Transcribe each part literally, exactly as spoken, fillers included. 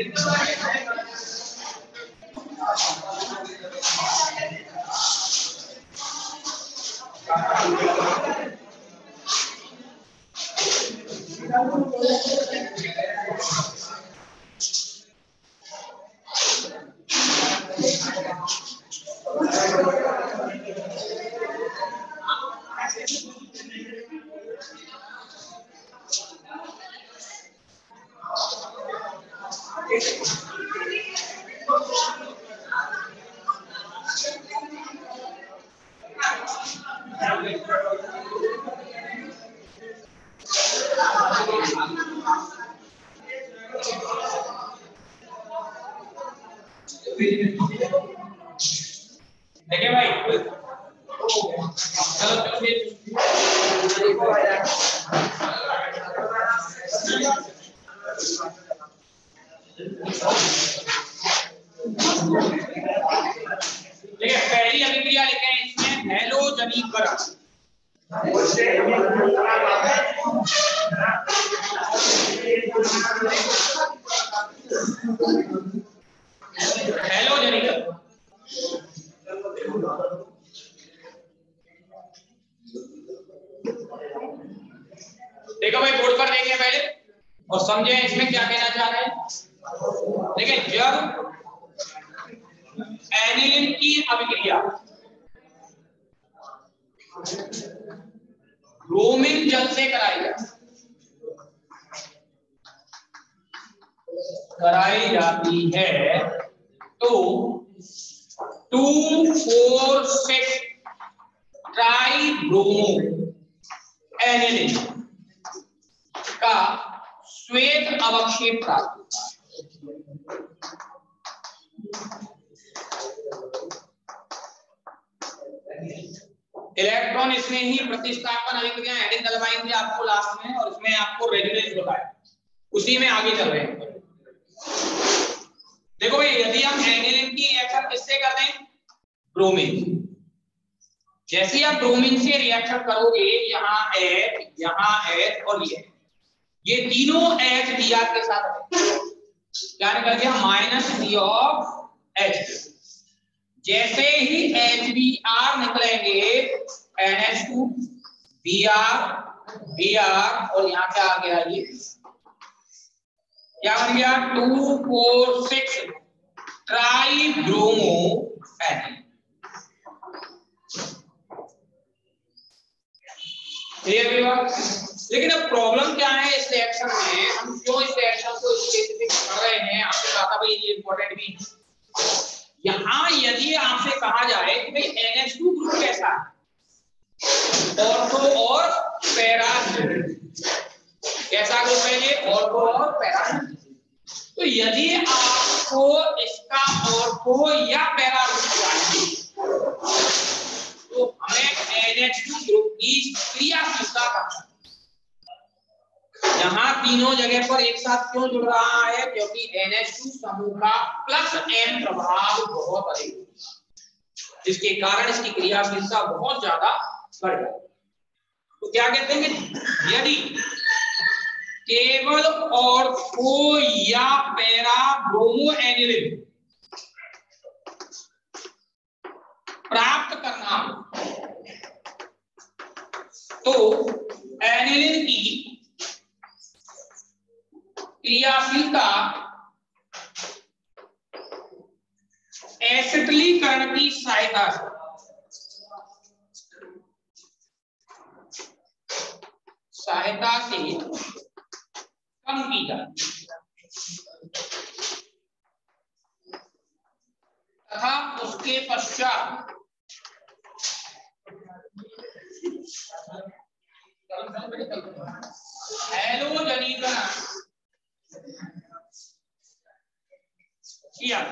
देखिए भाई, चलो देखिए पहली अभिक्रिया लिखे हैं इसमें हैलोजनीकरण। हैलोजनीकरण देखो भाई, बोर्ड पर देखिए पहले और समझे इसमें क्या कहना चाह रहे हैं। देखिए, जब एनिलीन की अभिक्रिया ब्रोमीन जल से कराई जाती कराई जाती है तो two four six tribromoaniline का श्वेत अवक्षेप प्राप्त इलेक्ट्रॉन इसमें ही प्रतिस्थापन अभिक्रिया एडिंग डलवाइन थी आपको लास्ट में, और इसमें आपको रेजोनेंस बताया, उसी में आगे चल रहे हैं। देखो भाई, यदि हम एनिलीन की रिएक्शन किससे कर दें, ब्रोमीन, जैसे ही आप ब्रोमीन से रिएक्शन करोगे, यहाँ H, यहाँ H और ये ये तीनों H Br के साथ क्या निकल गया, माइनस बी ऑफ H। जैसे ही H B R निकलेंगे N H two, Br, Br और यहाँ क्या आ गया, ये क्या बन गया, two four six tribromoaniline. लेकिन अब प्रॉब्लम क्या है इस रिएक्शन में, हम क्यों इस रिएक्शन को स्पेसिफिक कर रहे हैं, आपसे कहा था भाई ये इंपॉर्टेंट भी। यहां यदि आपसे कहा जाए कि भाई N H टू ग्रुप कैसा है, ऑर्थो और पैरा, कैसा ग्रुप है ये, ऑर्थो और पैरा। तो यदि आपको इसका ऑर्थो या पैरा ग्रुप चाहिए तो हमें N H टू ग्रुप की क्रियाशीलता करना। यहाँ तीनों जगह पर एक साथ क्यों जुड़ रहा है, क्योंकि N H टू समूह का प्लस M प्रभाव बहुत अधिक है, जिसके कारण इसकी क्रियाशीलता बहुत ज्यादा बढ़ जाती है। तो क्या कहते हैं कि यदि केवल ऑर्थो या पैरा ब्रोमो एनिलीन प्राप्त करना तो एनिलीन की क्रियाशीलता एसिटिलीकरण की सहायता सहायता से कम की जाती तथा उसके पश्चात हैलोजनीकरण किया।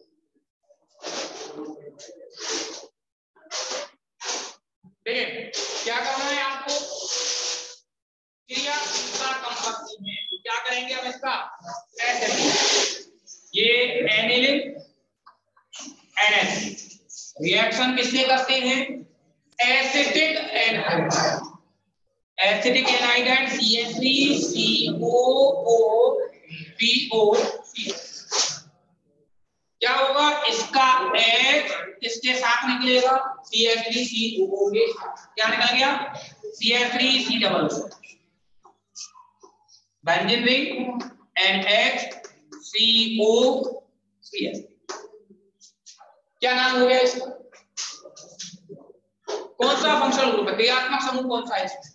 देखिए क्या करना है आपको, क्रियाशीलता कम करनी है, तो क्या करेंगे हम इसका, ऐसे ये एनिलीन N H रिएक्शन किससे करते हैं, acetic anhydride, acetic anhydride C H three C O O B O C क्या होगा, इसका H इसके साथ निकलेगा सी एच थ्री सी ओ के साथ, क्या निकल गया C H three C double O, benzene ring and H C O C H, क्या नाम हो गया इसका, कौन सा फंक्शनल ग्रुप है, क्रियात्मक समूह कौन सा है इसमें,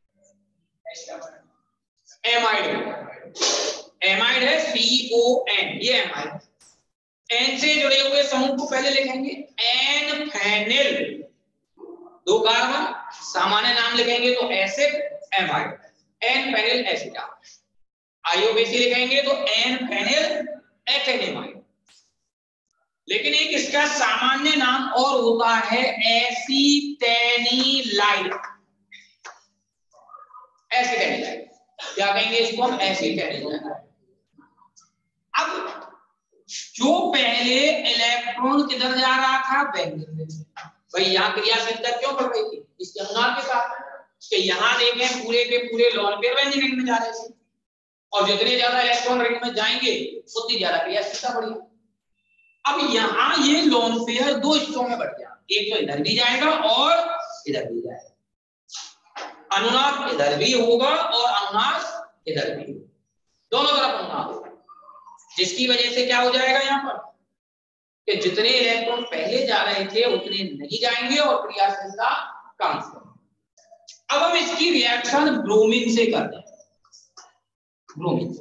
एमाइड, एमाइड है सी ओ एन, ये एमाइड, एन से जुड़े हुए समूह को पहले लिखेंगे एन फेनिल, दो कार्बन, सामान्य नाम लिखेंगे तो एसिड एमाइड, एन फेनिल एसिटा, आईओबीसी लिखेंगे तो एन फेनिल एथेनेमाइड। लेकिन एक इसका सामान्य नाम और होता है एसीटेनिलाइड, एसीटेनिलाइड, क्या कहेंगे इसको हम, एसीटेनिलाइड। अब जो पहले इलेक्ट्रॉन किधर जा रहा था, बेंजीन में, भाई यहाँ क्रियाशीलता क्यों बढ़ रही थी, इसके अनुनाद के साथ, कि यहाँ देखें पूरे के पूरे लोन पेयर बेंजीन रिंग में जा रहे थे, और जितने ज्यादा इलेक्ट्रॉन रिंग में जाएंगे उतनी ज्यादा क्रियाशीलता बढ़ेगी। अब यहाँ ये लोन पेयर दो हिस्सों में बढ़ गया, एक तो इधर भी जाएगा और इधर भी जाएगा, अनुनाद इधर भी होगा और अनुनाद इधर भी, दोनों तरफ अनुनाद होगा, जिसकी वजह से क्या हो जाएगा यहाँ पर कि जितने इलेक्ट्रॉन पहले जा रहे थे उतने नहीं जाएंगे और क्रियाशीलता कम होगी। अब हम इसकी रिएक्शन ब्रोमीन से करते हैं, ब्रोमीन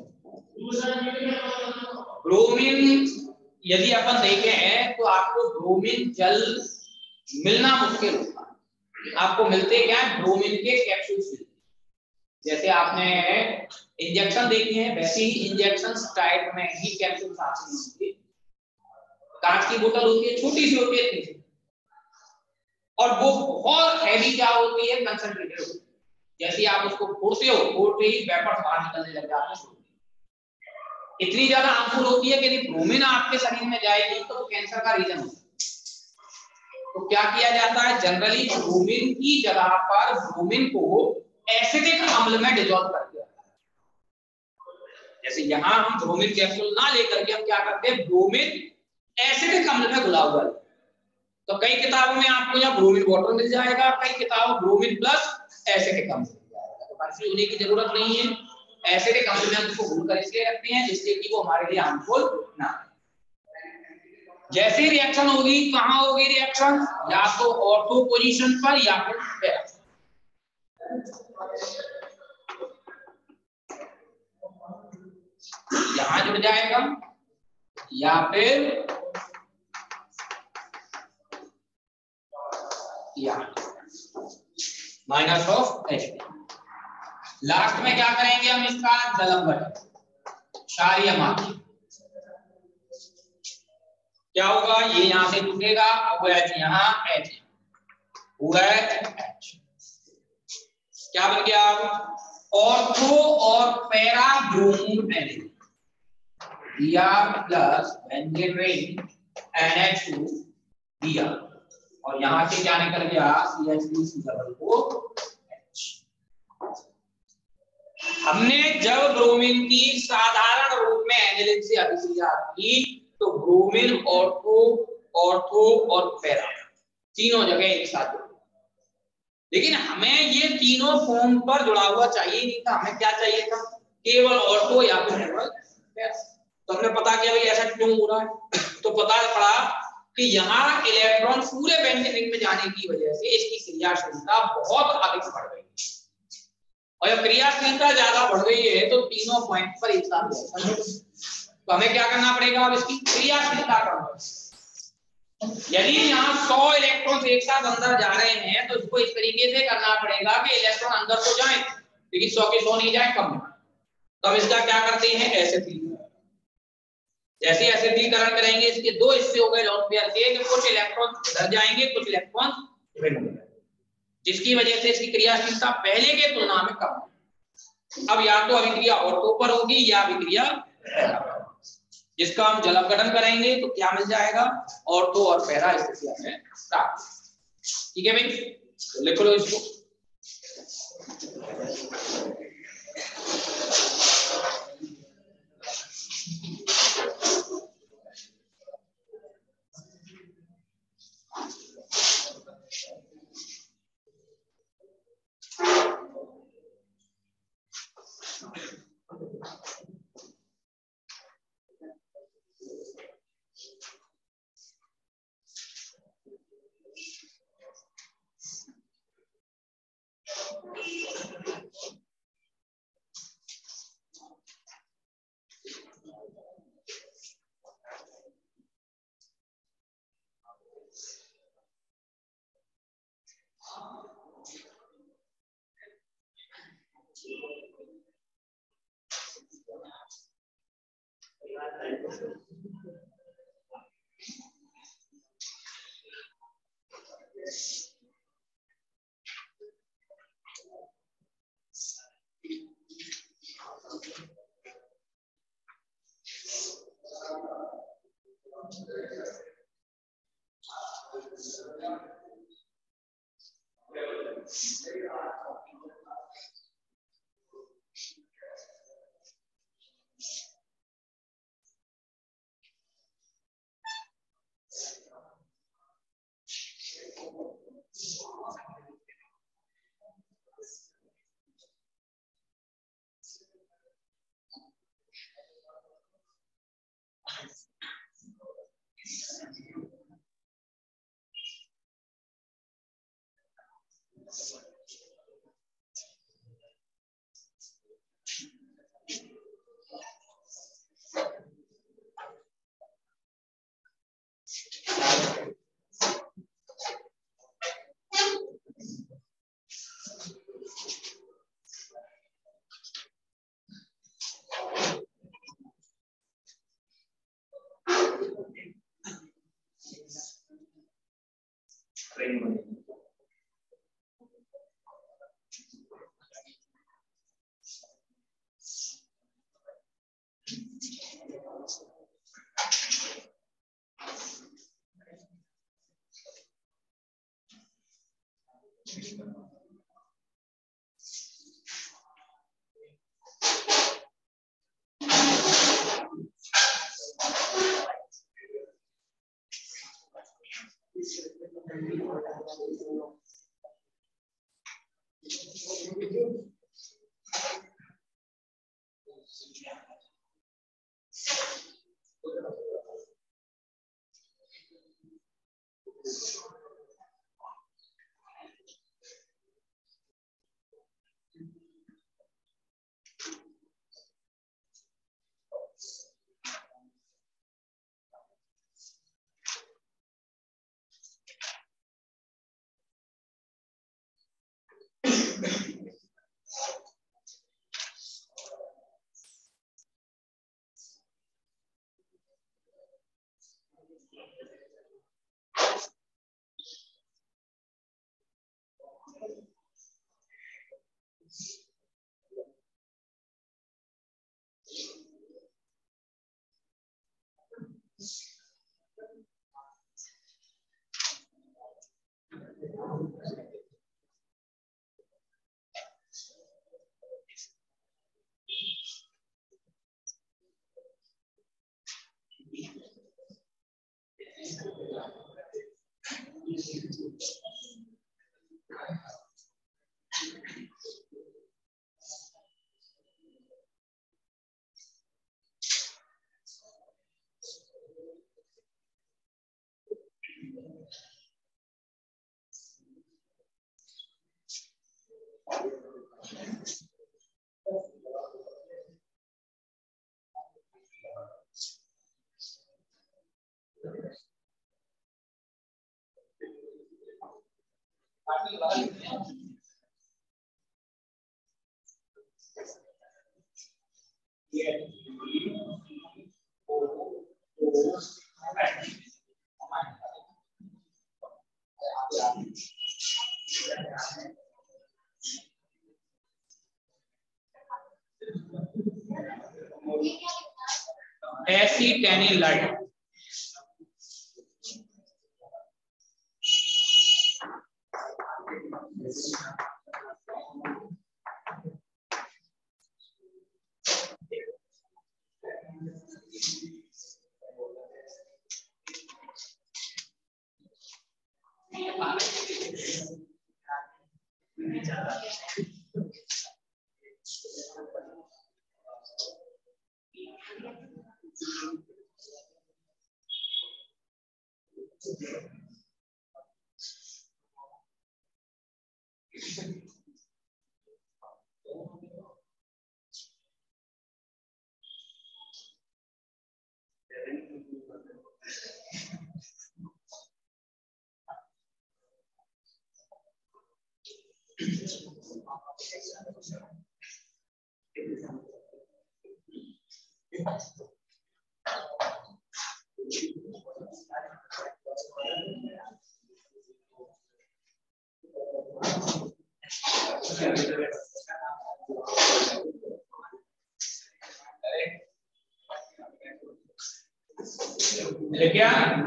ब्रोमीन यदि अपन देखे हैं तो आपको ब्रोमीन जल मिलना मुश्किल होता है, आपको मिलते क्या है, ब्रोमीन के कैप्सूल्स, जैसे आपने इंजेक्शन देखे हैं वैसे ही इंजेक्शन टाइप में ही कैप्सूल्स आते हैं, कांच की बोतल होती है, छोटी सी होती है, और वो बहुत हैवी क्या होती है, कंसंट्रेटेड होती है, जैसे आप उसको फोड़ते हो, फोड़ते ही वेपर बाहर निकलने लग जाते हैं, इतनी ज्यादा हार्मफुल होती है कि यदि ब्रोमीन आपके शरीर में जाएगी तो कैंसर का रीजन होता है। तो क्या किया जाता है, जनरली ब्रोमीन की जगह पर ब्रोमीन को एसिडिक अम्ल में डिसॉल्व कर दिया जाता है। जैसे यहाँ हम ब्रोमीन कैप्सूल ना लेकर के हम क्या करते हैं, ब्रोमीन एसिडिक अम्ल में घुला हुआ है, तो कई किताबों में आपको यहाँ ब्रोमीन वाटर मिल जाएगा, कई किताबों ब्रोमीन प्लस एसिडिक अम्ल मिल जाएगा, तो कंफ्यूज होने की जरूरत नहीं है। एसिडिक अम्ल में उसको घुलकर इसलिए रखते हैं जिससे कि वो हमारे लिए हार्मफुल ना। जैसे रिएक्शन होगी, कहां होगी रिएक्शन, या तो ऑर्थो पोजीशन पर या फिर पैरा, यहां जुड़ जाएगा या फिर यहाँ माइनस ऑफ एच। लास्ट में क्या करेंगे हम, इसका जलमघट क्षारीय माध्य, क्या होगा, ये यहां से टूटेगा, वो H यहाँ, H वो H, क्या बन गया, ऑर्थो और पैरा ब्रोमो एन दिया plus benzene ring N H two दिया, और यहां से क्या निकल गया, C H three C double O H. हमने जब ब्रोमीन की साधारण रूप में एनिलीन से अभिक्रिया की तो ब्रोमीन ऑर्थो ऑर्थो और पैरा तीनों जगह एक साथ, लेकिन हमें ये तीनों फॉर्म पर जुड़ा हुआ चाहिए नहीं था, हमें क्या चाहिए था, केवल ऑर्थो या फिर केवल पैरा। तो हमने पता किया भाई ऐसा क्यों हो रहा है, तो पता पड़ा कि यहाँ इलेक्ट्रॉन पूरे बेंजीन रिंग में जाने की वजह से इसकी क्रियाशीलता बहुत अधिक बढ़ गई, और जब क्रियाशीलता ज्यादा बढ़ गई है तो तीनों पॉइंट पर एक साथ रिएक्शन होगा। तो हमें क्या करना पड़ेगा, अब इसकी क्रियाशीलता कम। यदि यहाँ सौ इलेक्ट्रॉन एक साथ अंदर जा रहे हैं तो इसको इस तरीके से करना पड़ेगा कि इलेक्ट्रॉन अंदर तो जाए लेकिन सौ के सौ नहीं जाए, कम। तो हम इसका क्या करते हैं, एसिडीकरण। जैसे एसिडीकरण करेंगे इसके दो हिस्से हो गए लोन पेयर के, कि कुछ इलेक्ट्रॉन इधर जाएंगे कुछ इलेक्ट्रॉन इधर जाएंगे, जिसकी वजह से इसकी क्रियाशीलता पहले के तुलना में कम। अब या तो अभिक्रिया ऑर्थो पर होगी या अभिक्रिया पैरा पर, जिसका हम जल अपघटन करेंगे तो क्या मिल जाएगा, ऑर्थो और पैरा स्थिति हमें प्राप्त। ठीक है भाई, तो लिख लो इसको। एसीटेनिलाइट क्या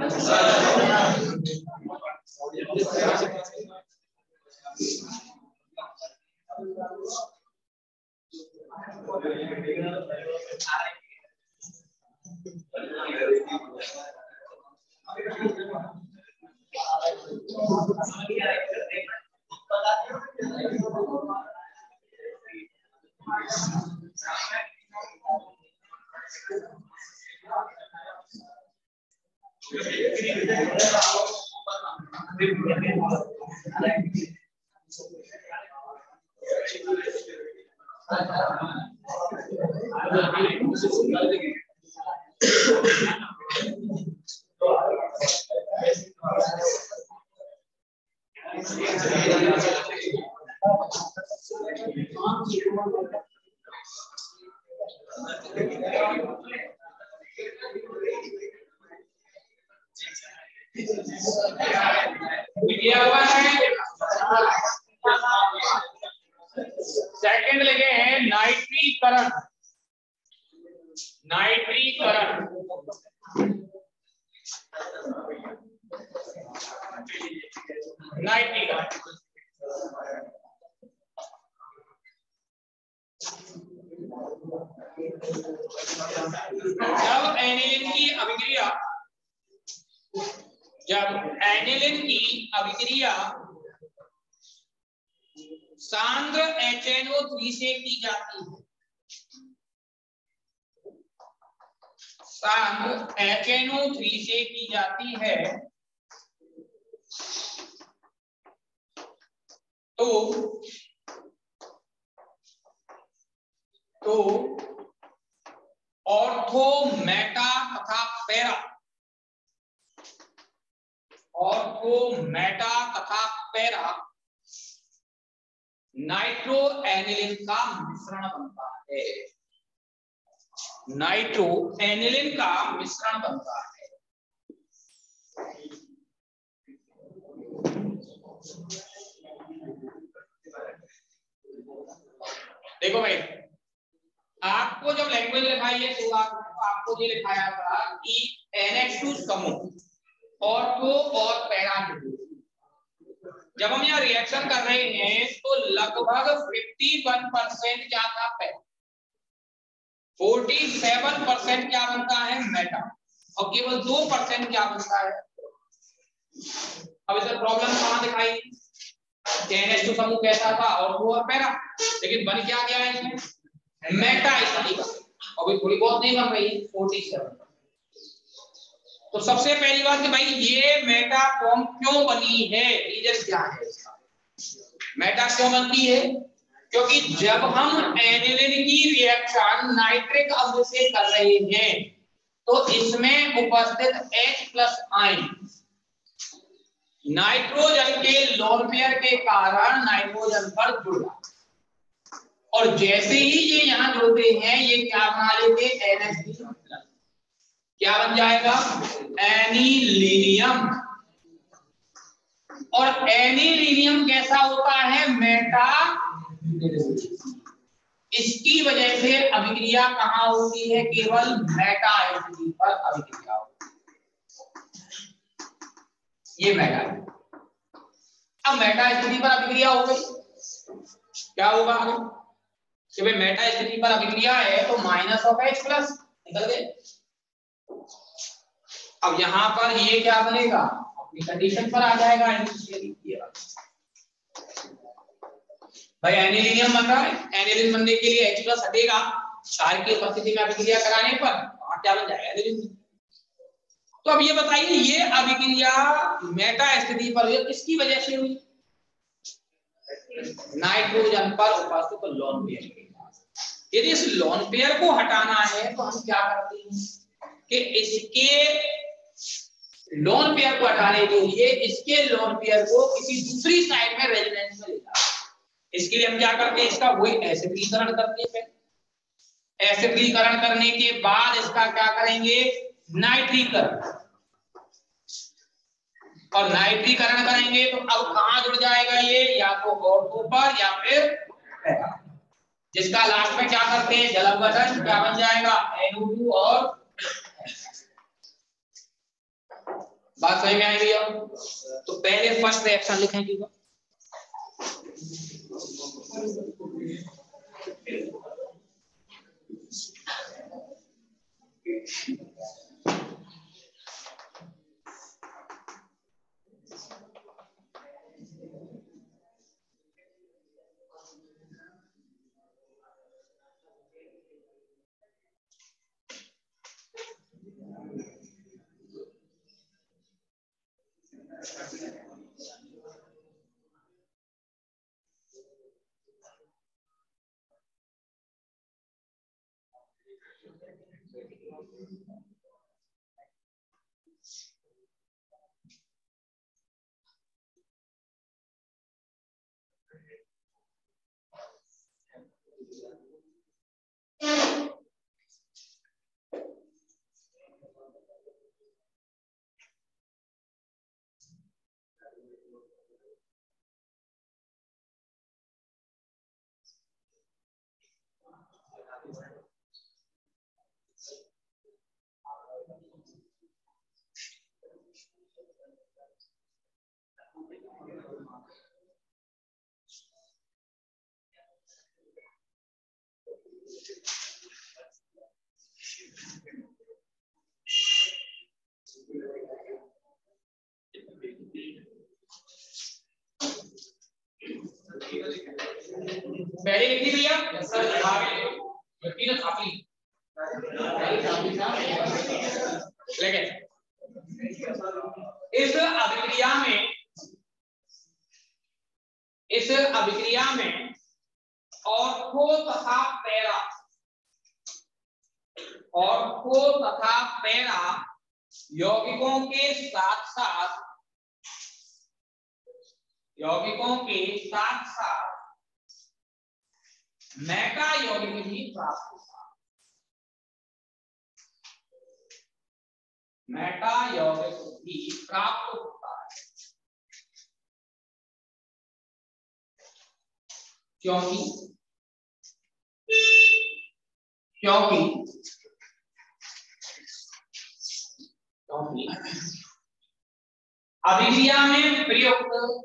सेकंड लगे हैं नाइट्रीकरण। नाइट्रीकरण नाइट्रीकरण जब एनिलीन की अभिक्रिया जब एनिलीन की अभिक्रिया सांद्र एच एन ओ थ्री से की जाती है, सांद्र एच एन ओ थ्री से की जाती है, तो तो ऑर्थो मेटा तथा पैरा ऑर्थो मेटा तथा पैरा नाइट्रो एनिलीन का मिश्रण बनता है। नाइट्रो एनिलीन का मिश्रण बनता है। देखो भाई, आपको जब लैंग्वेज लिखाई है शुरुआत में तो आपको ये लिखाया था कि एन एच टू समूह ऑर्थो और पैरा। जब हम यहाँ रिएक्शन कर रहे हैं तो लगभग इक्यावन परसेंट क्या था पैरा, सैंतालीस परसेंट क्या बनता है मेटा, और केवल दो परसेंट क्या बनता है। अब इसमें प्रॉब्लम कहाँ दिखाई, एन एच टू समूह कैसा था ऑर्थो और पैरा, लेकिन बन क्या गया है इसमें मेटा स्थिति का, और भी थोड़ी बहुत नहीं बन रही है सैंतालीस। तो सबसे पहली बात कि भाई ये मेटा फॉर्म क्यों बनी है, रीजन क्या है इसका। मेटा क्यों बनती है, क्योंकि जब हम एनिलीन की रिएक्शन नाइट्रिक अम्ल से कर रहे हैं तो इसमें उपस्थित H प्लस आयन नाइट्रोजन के लोन पेयर के कारण नाइट्रोजन पर जुड़ा, और जैसे ही ये यहाँ जुड़ते हैं ये क्या बना लेते हैं एन एच थ्री, क्या बन जाएगा एनिलीनियम। और एनिलीनियम कैसा होता है मेटा, इसकी वजह से अभिक्रिया कहाँ होती है, केवल मेटा स्थिति पर अभिक्रिया होती है। ये मेटा है। अब मेटा स्थिति पर अभिक्रिया हो गई, क्या होगा कि भाई मेटा स्थिति पर अभिक्रिया है तो माइनस ऑफ H प्लस निकल गए। अब यहां पर ये क्या बनेगा, अपनी कंडीशन पर आ जाएगा। भाई एनिलीनियम बन रहा है, एनिलीन बनने के लिए H प्लस हटेगा, क्षार की उपस्थिति में अभिक्रिया कराने पर वहां क्या बन जाएगा एनिलीन। तो अब ये बताइए ये अभिक्रिया मेटा स्थिति पर हुई किसकी वजह से हुई, नाइट्रोजन पर उपस्थित लोन पेयर के। यदि इस लोन पेयर को हटाना है तो हम क्या करते हैं कि इसके लोन पेयर को हटाने के लिए इसके लोन पेयर को किसी दूसरी साइड में रेजोनेंस में लेता है। इसके लिए हम क्या करते हैं, इसका वही एसिडीकरण करते हैं। एसिडीकरण करने के बाद इसका क्या करेंगे, नाइट्रीकरण, और नाइट्रीकरण करेंगे तो अब कहां जुड़ जाएगा ये, या तो ऑर्थो पर या फिर जिसका लास्ट में क्या करते हैं जल अपघटन, क्या बन जाएगा एन ओ टू और बात समझ में आई भैया। तो पहले फर्स्ट रिएक्शन लिखेंगे पहले लिखी भैया सर आगे मिट्टी ने छापी लेकिन इस अभिक्रिया में इस अभिक्रिया में ऑर्थो तथा पैरा ऑर्थो तथा पैरा यौगिकों के साथ साथ यौगिकों के साथ साथ मेटा यौगिक भी प्राप्त होता है। मेटा यौगिक भी प्राप्त होता है क्योंकि क्योंकि क्योंकि अभिक्रिया में प्रयुक्त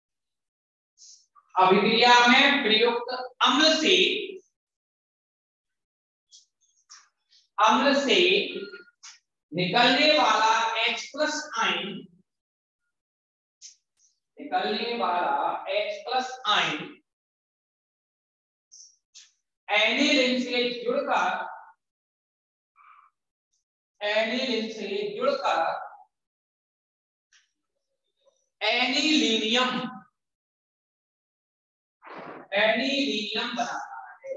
अभिक्रिया में प्रयुक्त अम्ल से अम्ल से निकलने वाला H प्लस आयन निकलने वाला H प्लस आयन एनिलीन से जुड़कर एनिलीन से जुड़कर एनिलीनियम एनिलीनियम बनाता है।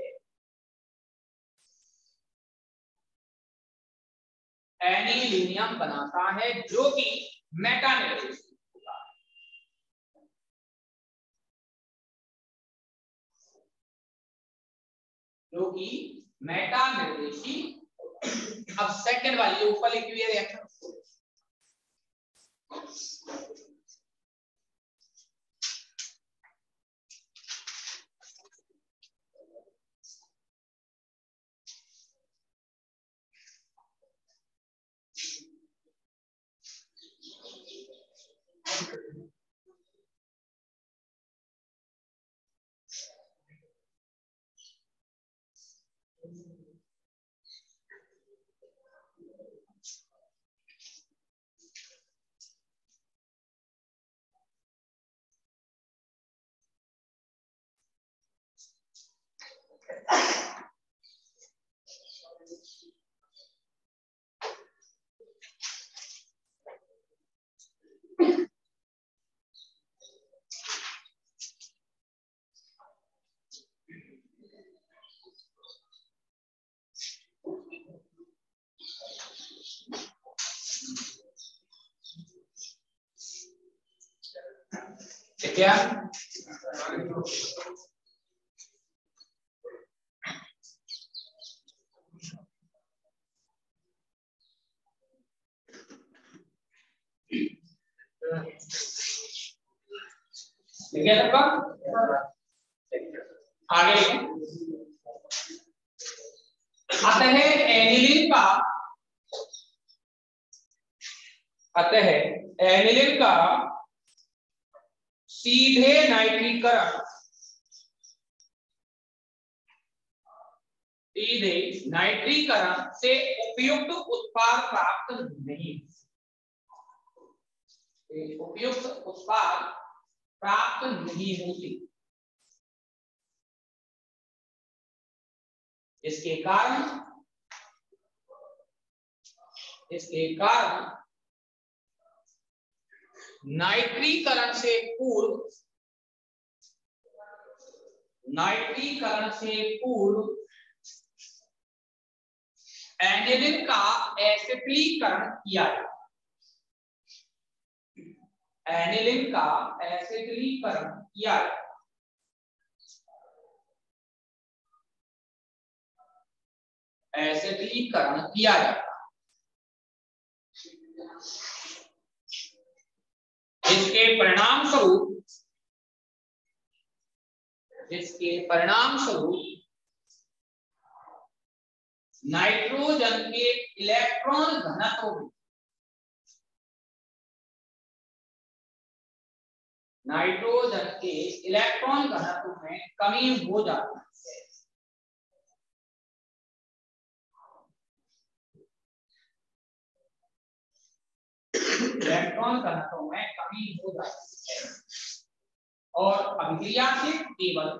एनिलीनियम बनाता है जो कि मेटा निर्देशित होता है जो कि मेटा निर्देशी। अब सेकंड वाली जो ऊपर लिखी हुई है रिएक्शन क्या आगे अतः एनिलीन का अतः एनिलीन का सीधे नाइट्रीकरण सीधे नाइट्रीकरण से उपयुक्त उत्पाद प्राप्त नहीं उपयुक्त उत्पाद प्राप्त नहीं होती। इसके कारण इसके कारण नाइट्रीकरण से पूर्व नाइट्रीकरण से पूर्व एनिलीन का एसिटिलीकरण किया जाता एनिलीन का एसिटिलीकरण किया जाता एसिटिलीकरण किया जाता इसके परिणाम स्वरूप इसके परिणाम स्वरूप नाइट्रोजन के इलेक्ट्रॉन घनत्व में नाइट्रोजन के इलेक्ट्रॉन घनत्व में कमी हो जाती है। इलेक्ट्रॉन घनत्व में कमी हो जाती है और अभिक्रिया से केवल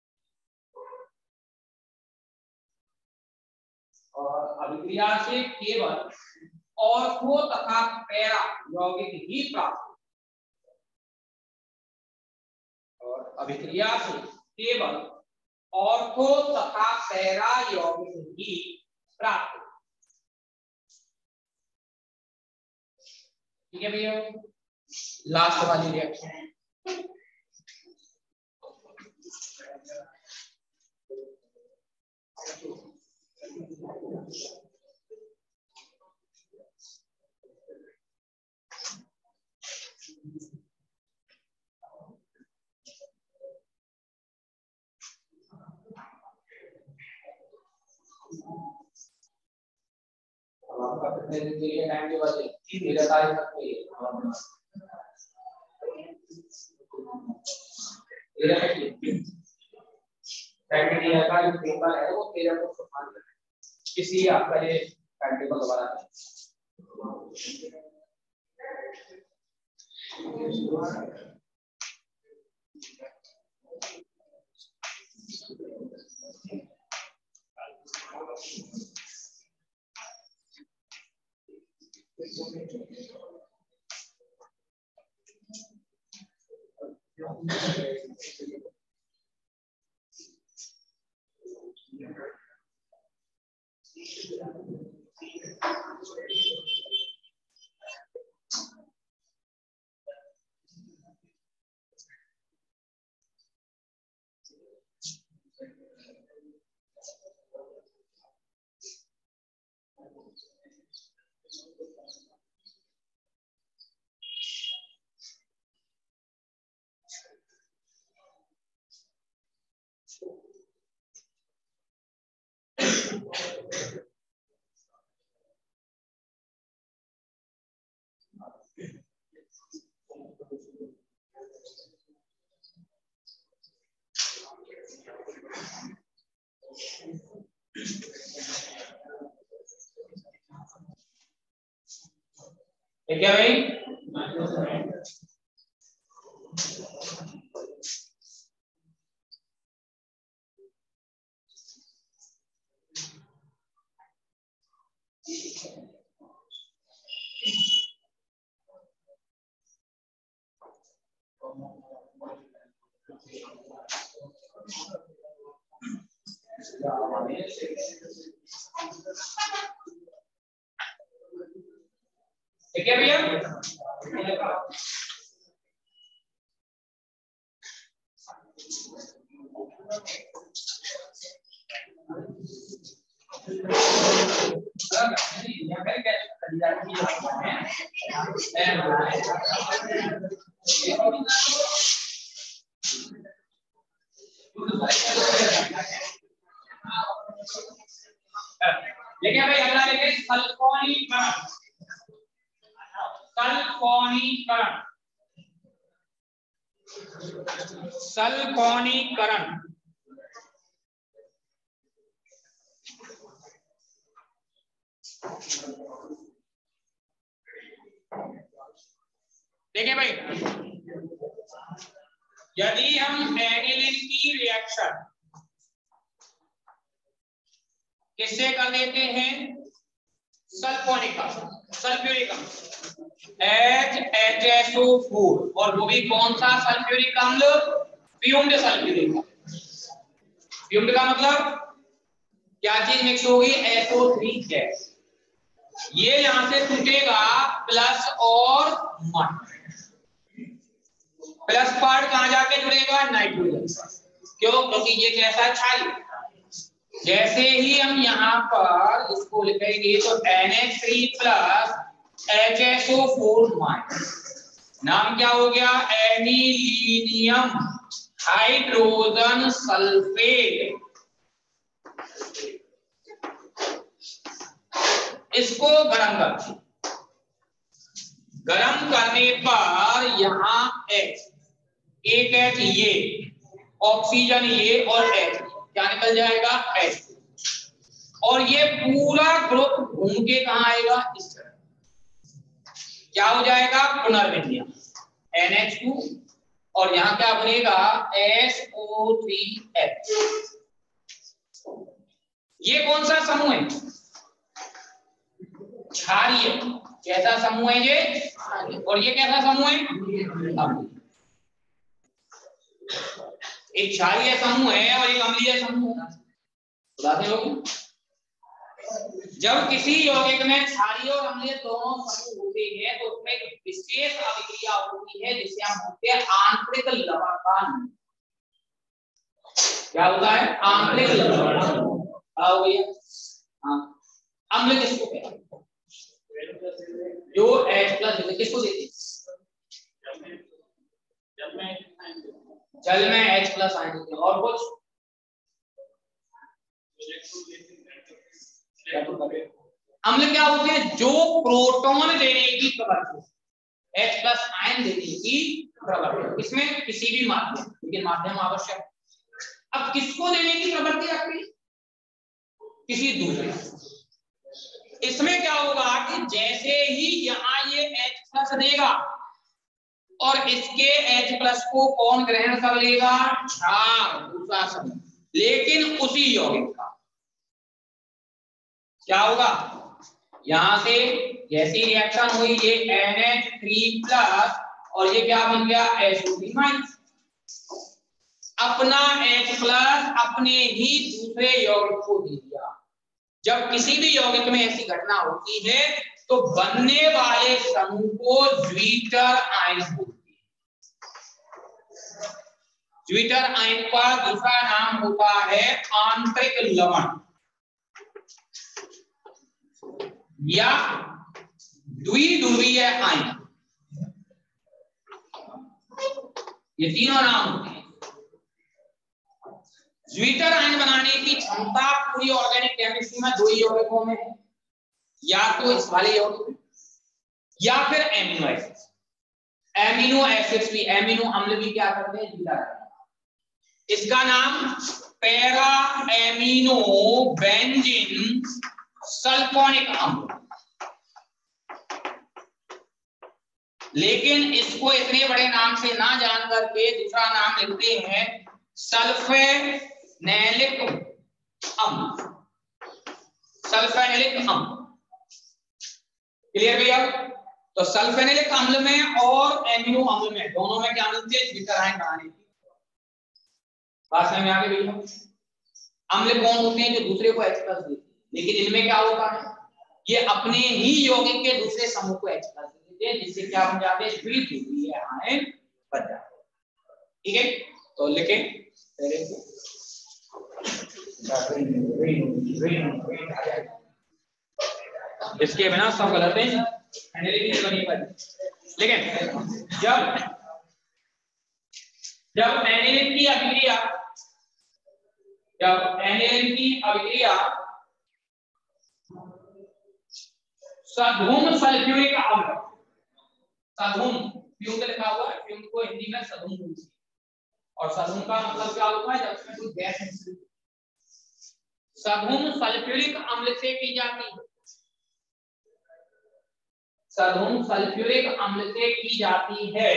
और अभिक्रिया से केवल ऑर्थो तथा पैरा यौगिक ही प्राप्त और अभिक्रिया से केवल ऑर्थो तथा पैरा यौगिक ही प्राप्त। ठीक है भैया, लास्ट वाली रिएक्शन आपका कितने दिन के लिए टाइम टेबल है? तेरह तारीख तक के तेरह तक टाइम टेबल का जो पेपर है वो तेरह को समान है, इसलिए आपका ये टाइम टेबल दोबारा है। ठीक है भाई, ठीक है भैया। देखिए भाई अगला देखिए सल्फोनीकरण। सल्फोनीकरण सल्फोनीकरण देखिए भाई, यदि हम एनिलीन की रिएक्शन किससे कर देते हैं, sulphonic sulphuric H H S O four, और वो भी कौन सा सल्फ्यूरिक अम्ल, फ्यूम्ड सल्फ्यूरिक। फ्यूम्ड का मतलब क्या चीज मिक्स होगी, एस ओ थ्री गैस। ये यहां से टूटेगा प्लस और माइनस, प्लस पार्ट कहां जाके जुड़ेगा, नाइट्रोजन। क्यों, क्योंकि ये कैसा है, क्षारीय। जैसे ही हम यहाँ पर इसको लिखेंगे तो N H three plus H S O four minus, नाम क्या हो गया, एनिलीनियम हाइड्रोजन सल्फेट। इसको गरम कर, गरम करने पर यहाँ H, एक H ये, ऑक्सीजन ये, और H क्या निकल जाएगा, H, और ये पूरा ग्रुप घूम के कहां आएगा, इस तरह क्या हो जाएगा, पुनर्विन्यास एन एच टू, और यहां क्या बनेगा, एस ओ थ्री एच। ये कौन सा समूह है, क्षारीय। कैसा समूह है ये, और ये कैसा समूह है, एक क्षारीय समूह है और एक अम्लीय समूह है। बताते लोग, जब किसी यौगिक में क्षारीय और अम्लीय दोनों समूह होते हैं तो उसमें एक विशेष अभिक्रिया होती है जिसे हम बोलते हैं आंतरिक लवणता। क्या होता है, आंतरिक लवणता। क्या हो गया, अम्ल किसको कहते हैं, जो H प्लस किसको देते हैं, जल में H प्लस आयन देते हैं, और कुछ अम्ल क्या होते हैं, जो प्रोटॉन देने की प्रवृत्ति, H प्लस आयन देने की प्रवृत्ति, इसमें किसी भी माध्यम, लेकिन माध्यम आवश्यक। अब किसको देने की प्रवृत्ति रखती है, किसी दूसरे। इसमें क्या होगा कि जैसे ही यहाँ ये H प्लस देगा और इसके H प्लस को कौन ग्रहण कर लेगा, क्षार, दूसरा समूह, लेकिन उसी यौगिक का। क्या होगा, यहां से जैसी रिएक्शन हुई ये एन एच थ्री प्लस और ये क्या बन गया, एस ओ थ्री माइनस। अपना H प्लस अपने ही दूसरे यौगिक को दे दिया। जब किसी भी यौगिक में ऐसी घटना होती है तो बनने वाले समूह को ज्वीटर आयन बोलते हैं। ज्वीटर आयन का दूसरा नाम होता है आंतरिक लवण या द्विध्रुवीय आयन। ये तीनों नाम होते हैं। ज्वीटर आयन बनाने की क्षमता पूरी ऑर्गेनिक केमिस्ट्री में दो ही यौगिकों में है, या तो इस वाले यौगिक या फिर एमिनो एसिड्स। एमिनो एसिड्स भी, एमिनो अम्ल भी क्या करते हैं, ज्वीटर। इसका नाम पैरा एमिनो बेंजीन सल्फोनिक अम्ल, लेकिन इसको इतने बड़े नाम से ना जान करके दूसरा नाम लिखते हैं सल्फेनिलिक अम्ल। सल्फेनिलिक अम्ल क्लियर भैया। तो सल्फेनिलिक अम्ल में और एमिनो अम्ल में दोनों में क्या मिलती है, ज्वीटर आयन बनाने की बात समझ में आ गई भैया। अम्ल कौन होते हैं, जो दूसरे को H प्लस देते हैं, लेकिन इनमें क्या होता है, ये अपने ही यौगिक के दूसरे समूह को H प्लस देते हैं, जिससे क्या बन जाते हैं, द्विध्रुवीय आयन बन जाते हैं। ठीक है, तो लिखें पहले इसके बिना सब गलत है, लेकिन जब जब एनिलीन की अभिक्रिया जब एनिलीन की अभिक्रिया सधूम सल्फ्यूरिक अम्ल, सधूम फ्यूम लिखा हुआ है, फ्यूम को हिंदी में सधूम बोलते हैं। और सधूम का मतलब क्या होता है, जब उसमें कोई गैस मिश्रित, सधूम सल्फ्यूरिक अम्ल से की जाती है, सधूम सल्फ्यूरिक अम्ल से की जाती है।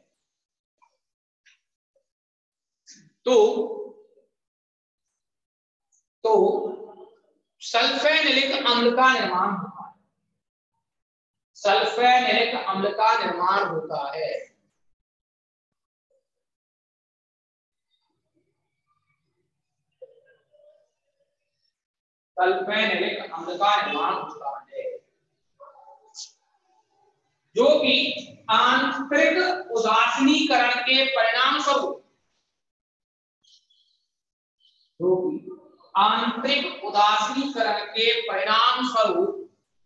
तो तो सल्फेनिलिक अम्ल का निर्माण होता है, सल्फेनिलिक अम्ल का निर्माण होता है। सल्फेनिलिक अम्ल का निर्माण होता है जो कि आंतरिक उदासीनीकरण के परिणाम स्वरूप, जो कि आंतरिक उदासीनीकरण के परिणाम स्वरूप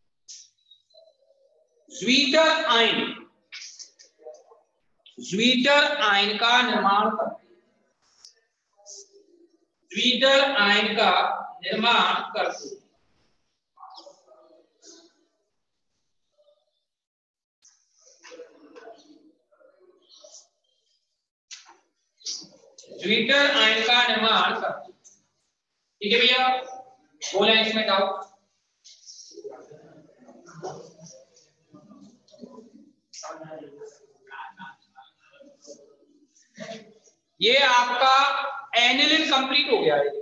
ज्वीटर आयन, ज्वीटर आयन का निर्माण करते हैं, ज्वीटर आयन का निर्माण करते हैं। ज्वीटर आयन का निर्माण करते हैं। ठीक है भैया, बोले इसमें डाउट? ये आपका एनिलिन कंप्लीट हो गया है।